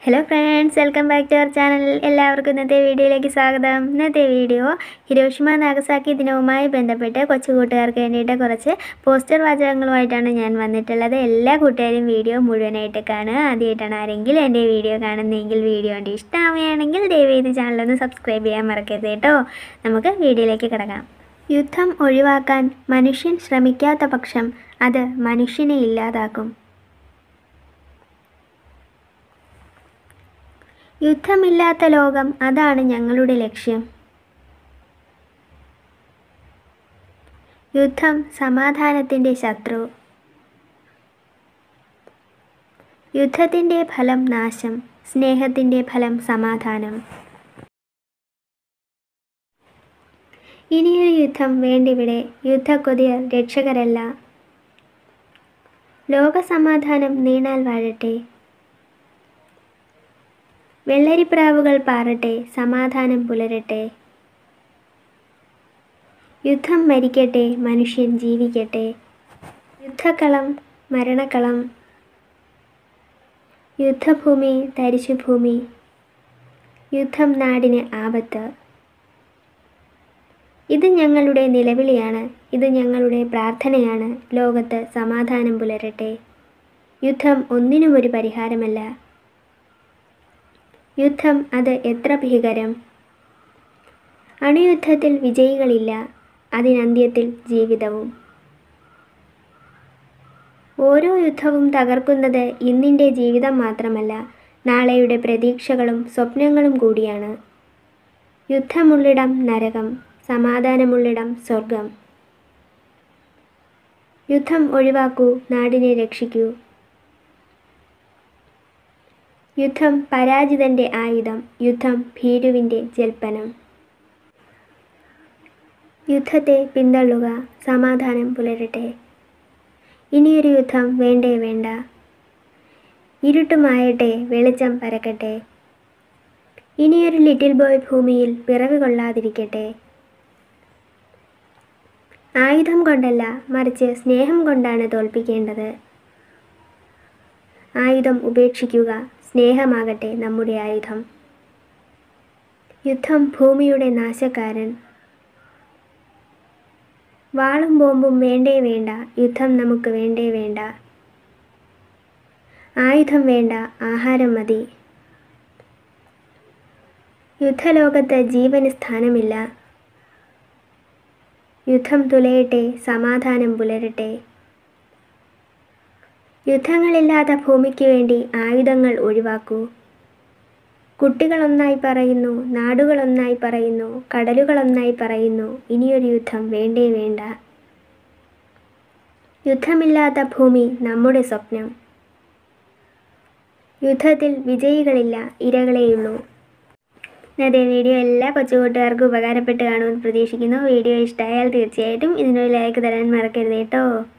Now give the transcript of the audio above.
Hello friends, welcome back to our channel. എല്ലാവർക്കും ഇന്നത്തെ വീഡിയോയിലേക്ക് സ്വാഗതം. ഇന്നത്തെ വീഡിയോ ഹിരോഷിമ നാഗസാക്കി ദിനവുമായി ബന്ധപ്പെട്ട് കൊച്ചുകൂട്ടുകാർക്ക് വേണ്ടിയിട്ട് കുറച്ച് പോസ്റ്റർ വാചകങ്ങളുമായിട്ടാണ് ഞാൻ വന്നിട്ടുള്ളത്. എല്ലാ കൂട്ടുകാരും വീഡിയോ മുഴുവനായിട്ട് കാണുക. ആദ്യമായിട്ടാണ് ആരെങ്കിലും എൻ്റെ വീഡിയോ കാണുന്നതെങ്കിൽ വീഡിയോ കണ്ട് ഇഷ്ടമാവുകയാണെങ്കിൽ ദയവേത് ചാനലൊന്ന് സബ്സ്ക്രൈബ് ചെയ്യാൻ മറക്കരുത് കേട്ടോ. നമുക്ക് വീഡിയോയിലേക്ക് കിടക്കാം. യുദ്ധം ഒഴിവാക്കാൻ മനുഷ്യൻ ശ്രമിക്കാത്ത പക്ഷം അത് മനുഷ്യനെ ഇല്ലാതാക്കും. യുദ്ധമില്ലാത്ത ലോകം, അതാണ് ഞങ്ങളുടെ ലക്ഷ്യം. യുദ്ധം സമാധാനത്തിൻ്റെ ശത്രു. യുദ്ധത്തിൻ്റെ ഫലം നാശം, സ്നേഹത്തിൻ്റെ ഫലം സമാധാനം. ഇനിയൊരു യുദ്ധം വേണ്ടിവിടെ, യുദ്ധക്കൊതിയർ രക്ഷകരല്ല. ലോകസമാധാനം നീണാൽ വാഴട്ടെ. വെള്ളരിപ്രാവുകൾ പാറട്ടെ, സമാധാനം പുലരട്ടെ. യുദ്ധം മരിക്കട്ടെ, മനുഷ്യൻ ജീവിക്കട്ടെ. യുദ്ധക്കളം മരണക്കളം, യുദ്ധഭൂമി തരിശുഭൂമി. യുദ്ധം നാടിന് ആപത്ത്. ഇത് ഞങ്ങളുടെ നിലവിളിയാണ്, ഇത് ഞങ്ങളുടെ പ്രാർത്ഥനയാണ്. ലോകത്ത് സമാധാനം പുലരട്ടെ. യുദ്ധം ഒന്നിനും ഒരു പരിഹാരമല്ല. യുദ്ധം അത് എത്ര ഭീകരം. അണുയുദ്ധത്തിൽ വിജയികളില്ല, അതിനന്ത്യത്തിൽ ജീവിതവും. ഓരോ യുദ്ധവും തകർക്കുന്നത് ഇന്നിൻ്റെ ജീവിതം മാത്രമല്ല, നാളെയുടെ പ്രതീക്ഷകളും സ്വപ്നങ്ങളും കൂടിയാണ്. യുദ്ധമുള്ളിടം നരകം, സമാധാനമുള്ളിടം സ്വർഗം. യുദ്ധം ഒഴിവാക്കൂ, നാടിനെ രക്ഷിക്കൂ. യുദ്ധം പരാജിതൻ്റെ ആയുധം, യുദ്ധം ഭീരുവിൻ്റെ ജൽപ്പനം. യുദ്ധത്തെ പിന്തള്ളുക, സമാധാനം പുലരട്ടെ. ഇനിയൊരു യുദ്ധം വേണ്ടേ വേണ്ട. ഇരുട്ടുമായട്ടെ, വെളിച്ചം പരക്കട്ടെ. ഇനിയൊരു ലിറ്റിൽ ബോയ് ഭൂമിയിൽ പിറവി കൊള്ളാതിരിക്കട്ടെ. ആയുധം കൊണ്ടല്ല, മറിച്ച് സ്നേഹം കൊണ്ടാണ് തോൽപ്പിക്കേണ്ടത്. ആയുധം ഉപേക്ഷിക്കുക, സ്നേഹമാകട്ടെ നമ്മുടെ ആയുധം. യുദ്ധം ഭൂമിയുടെ നാശക്കാരൻ. വാളും ബോംബും വേണ്ടേ വേണ്ട, യുദ്ധം നമുക്ക് വേണ്ടേ വേണ്ട. ആയുധം വേണ്ട, ആഹാരം മതി. യുദ്ധലോകത്ത് ജീവന് സ്ഥാനമില്ല. യുദ്ധം തുലയട്ടെ, സമാധാനം പുലരട്ടെ. യുദ്ധങ്ങളില്ലാത്ത ഭൂമിക്ക് വേണ്ടി ആയുധങ്ങൾ ഒഴിവാക്കൂ. കുട്ടികളൊന്നായി പറയുന്നു, നാടുകളൊന്നായി പറയുന്നു, കടലുകളൊന്നായി പറയുന്നു, ഇനിയൊരു യുദ്ധം വേണ്ടേ വേണ്ട. യുദ്ധമില്ലാത്ത ഭൂമി നമ്മുടെ സ്വപ്നം. യുദ്ധത്തിൽ വിജയികളില്ല, ഇരകളെയുള്ളൂ. ഇന്നത്തെ വീഡിയോ എല്ലാ കൊച്ചുകൂട്ടുകാർക്കും ഉപകാരപ്പെട്ട് കാണുമെന്ന് പ്രതീക്ഷിക്കുന്നു. വീഡിയോ ഇഷ്ടമായാൽ തീർച്ചയായിട്ടും ഇതിനൊരു ലൈക്ക് തരാൻ മറക്കരുത് കേട്ടോ.